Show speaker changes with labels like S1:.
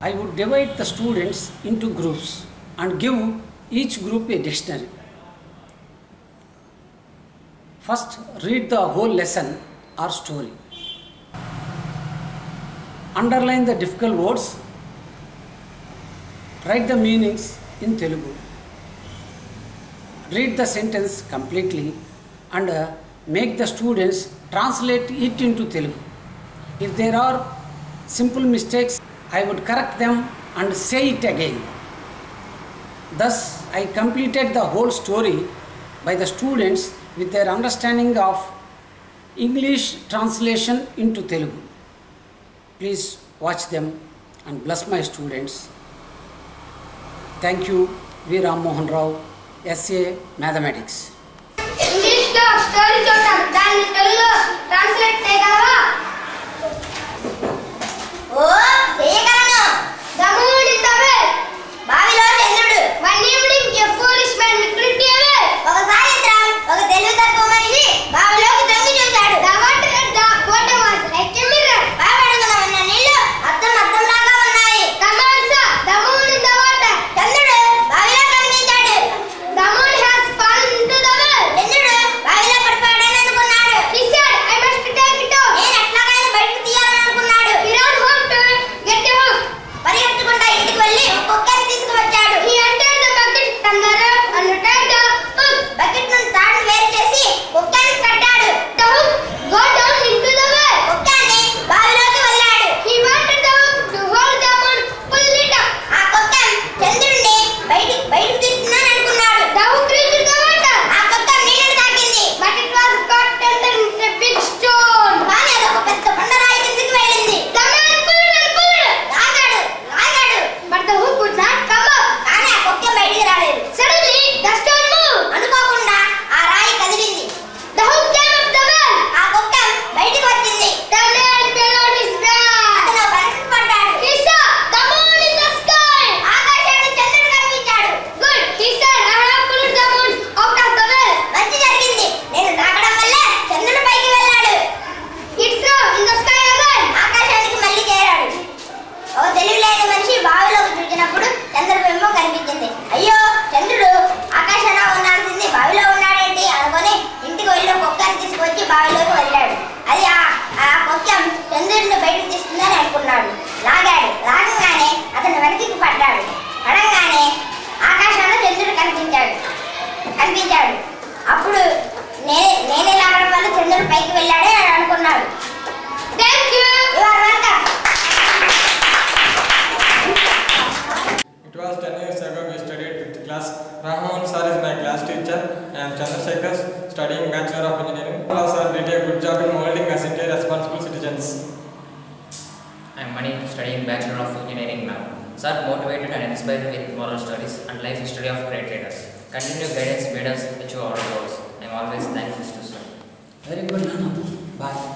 S1: I would divide the students into groups and give each group a dictionary. First, read the whole lesson or story. Underline the difficult words. Write the meanings in Telugu. Read the sentence completely and make the students translate it into Telugu. If there are simple mistakes, I would correct them and say it again. Thus, I completed the whole story by the students with their understanding of English translation into Telugu. Please watch them and bless my students. Thank you, V. Ram Mohan Rao, SA Mathematics.
S2: English story చూద్దాం దాన్ని తెలుగులో translate చేయగలవా? ఓ చేయగలను. The moon is the way. బావిలో చంద్రుడు. One evening a foolish man looked away. ఒక సాయంత్రం ఒక తెలివి తక్కువ మనిషి బావిలోకి తొంగి చూశాడు. The water at the bottom was like a mirror. బావి అడుగున ఉన్న నీళ్లు అద్దం ఉన్నాయి. The man saw the moon in the water. చంద్రుడు బావిలో కనిపించాడు. The moon has fallen into the well. చంద్రుడు బావిలో పడిపోయాడని అనుకున్నాడు. He said, I must take it out. నేను ఎట్లాగైనా బయటకు తీయాలని అనుకున్నాడు. He ran home to get a hook. పరిగెత్తుకుంటా ఇంటికి వెళ్ళి ఒక కుక్కని తీసుకువచ్చాడు. He entered the bucket from the road and tied the hook. Bucket నుంచి తాడును వేరు చేసి కుక్కని కట్టాడు. The hook got down into the well. కుక్కని బావిలోకి వదిలాడు. He wanted the hook to hold the moon, pull it up. ఆ కుక్క చంద్రుడిని బయటకు తీస్తున్నాను అనుకున్నాడు. The hook reached the water. ఆ కుక్క నీళ్ళని తాకింది. But it was caught under a big stone. కానీ అది ఒక పెద్ద బండరాయి కిందకి వెళ్ళింది. The man pulled. లాగాడు. But the hook would not come up. కానీ ఆ కుక్క బయటికి రాలేదు. Suddenly the stone moved. అనుకోకుండా ఆ రాయి కదిలింది. The hook came up the well. ఆ కుక్క బయటికి వచ్చింది. The man fell on his back. అతను బయటకు పడ్డాడు. He saw the moon in the sky. ఆకాశంలో చంద్రుడు కనిపించాడు. Good, he said, I have pulled the moon out of the well. మంచి జరిగింది. నేను తాకడం వల్ల చంద్రుడు పైకి వెళ్ళాడు. It's now in the sky again. ఆకాశానికి మళ్ళీ చేరాడు. ఓ తెలివిలేని మనిషి బావిలోకి చూసినప్పుడు చంద్రబింబం కనిపించింది. అయ్యో చంద్రుడు ఆకాశంలో ఉండాల్సింది బావిలో ఉన్నాడేంటి అనుకొని ఇంటికి వెళ్ళి కుక్కని తీసుకొచ్చి బావిలోకి వదిలాడు. అది ఆ కుక్క చంద్రుడిని బయటకు తీస్తుందని అనుకున్నాడు. లాగంగానే అతను వెనక్కి పడ్డాడు. పడంగానే ఆకాశంలో చంద్రుడు కనిపించాడు. అప్పుడు నేనే లాగడం వల్ల చంద్రుడు పైకి వెళ్ళాడే అని అనుకున్నాడు. Thank you. You are welcome.
S3: It was 10 years ago we studied 5th class. Rahman sir is my class teacher. I am Chandrasekhar, studying Bachelor of Engineering. Allah sir did a good job in molding us into responsible citizens.
S4: I am Mani, studying Bachelor of Engineering now. Sir motivated and inspired with moral stories and life history of great leaders. Continued guidance made us achieve our goals. I am always thankful to sir.
S1: Very good, Nana. Bye.